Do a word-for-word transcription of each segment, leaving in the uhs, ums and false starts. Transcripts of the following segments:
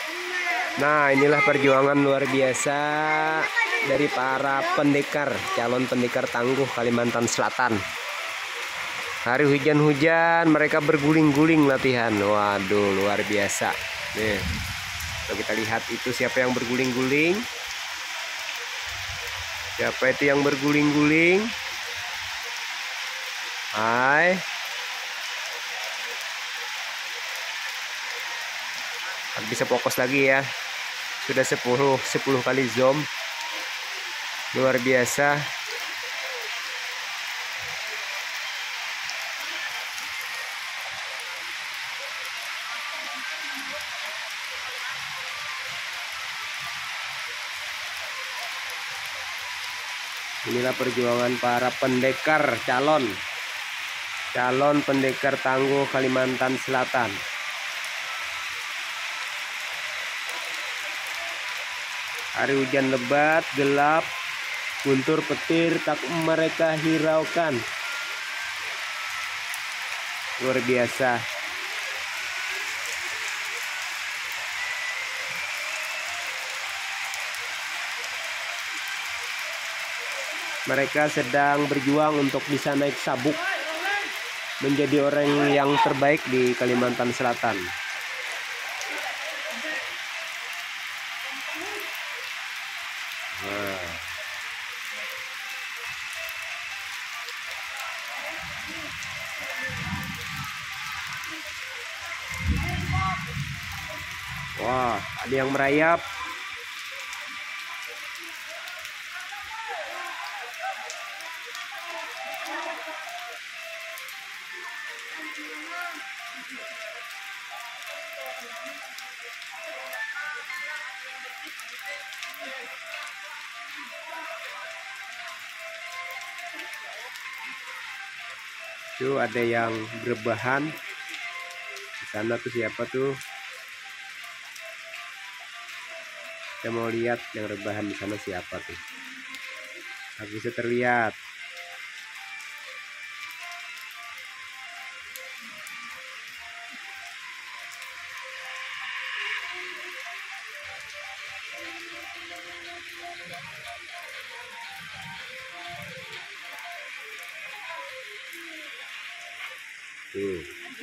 Nah, inilah perjuangan luar biasa dari para pendekar, calon pendekar tangguh Kalimantan Selatan. Hari hujan-hujan mereka berguling-guling latihan. Waduh, luar biasa. Nih, kalau kita lihat itu siapa yang berguling-guling. Siapa itu yang berguling-guling? Hai. Bisa fokus lagi ya. Sudah sepuluh sepuluh kali zoom. Luar biasa. Inilah perjuangan para pendekar calon calon pendekar tangguh Kalimantan Selatan. Hari hujan lebat, gelap, guntur petir tak mereka hiraukan. Luar biasa. Mereka sedang berjuang untuk bisa naik sabuk menjadi orang yang terbaik di Kalimantan Selatan. Nah. Wah, ada yang merayap. Tuh ada yang berbahan. Di sana tuh siapa tuh? Kita mau lihat yang rebahan di sana siapa tuh. Nggak bisa terlihat. Tuh.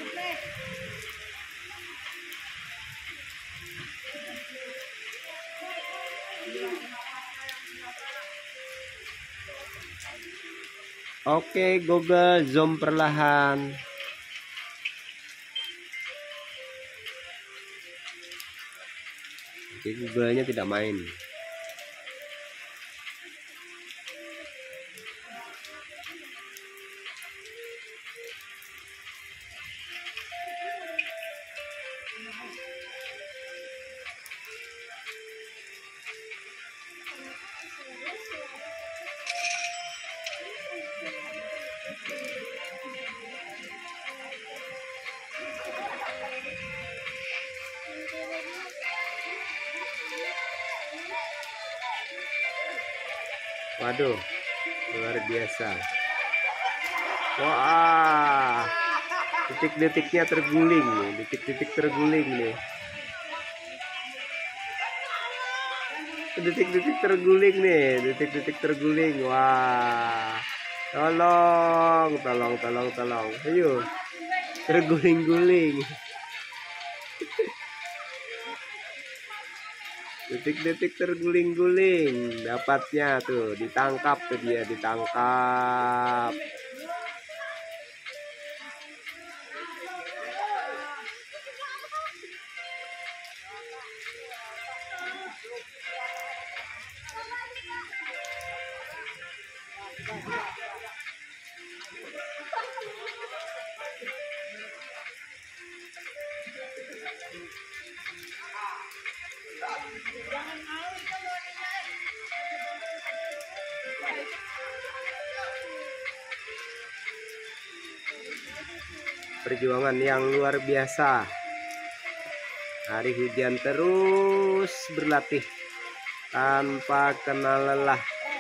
Oke, Google zoom perlahan. Oke, Google-nya tidak main. Waduh, luar biasa. Wah, detik-detiknya terguling nih, detik-detik terguling nih. Detik-detik terguling nih, detik-detik terguling. Wah, tolong, tolong, tolong, tolong. Ayo, terguling-guling. Detik-detik terguling-guling. Dapatnya tuh, ditangkap tuh dia, ditangkap. Perjuangan yang luar biasa. Hari hujan terus berlatih tanpa kena lelah,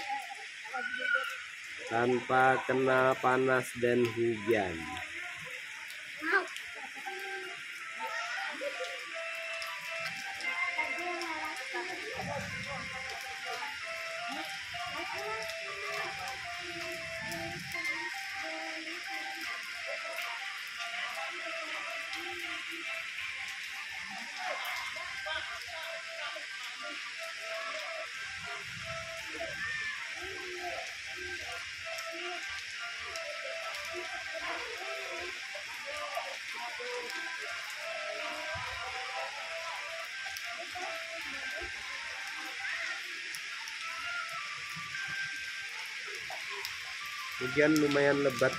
tanpa kena panas dan hujan. Hujan lumayan lebat.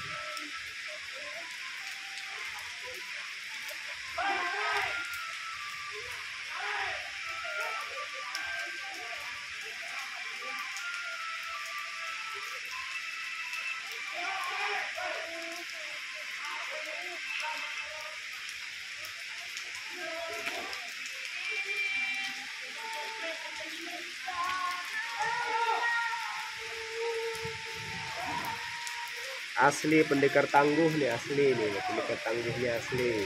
Asli pendekar tangguh nih, asli nih, pendekar tangguhnya asli.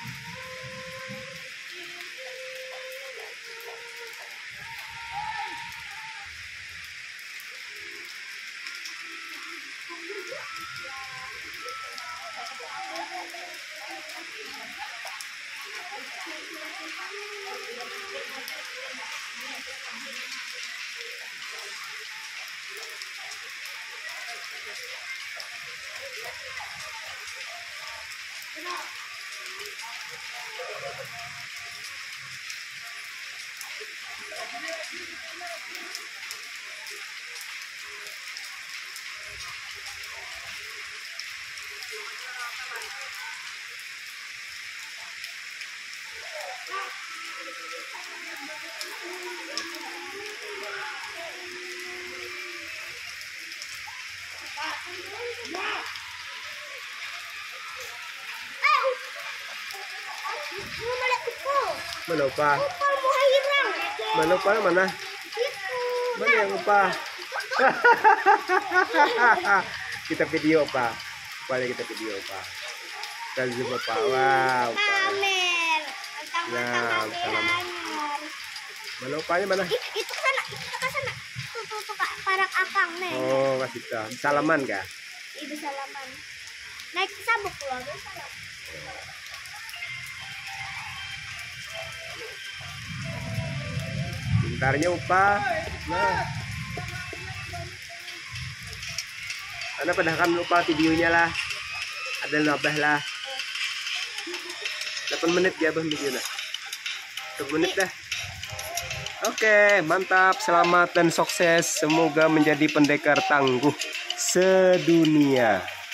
Mana upah? Mana upah mana? Mana yang upah? Kita video pak, paling kita video pak. Kita zoom pak, wow. Nah, salam. Mana upahnya mana? Itu sana, itu ke sana. Tuh tuh tuh kak, parang akang nih. Oh kasih tahu. Salaman kah? Ibu salaman. Naik sabuk keluarga salam. Bentarnya upah. Nah. Anda padahkan lupa videonya lah. Ada nambah lah. delapan menit ya bang videonya. dua menit dah. Oke, mantap. Selamat dan sukses. Semoga menjadi pendekar tangguh sedunia.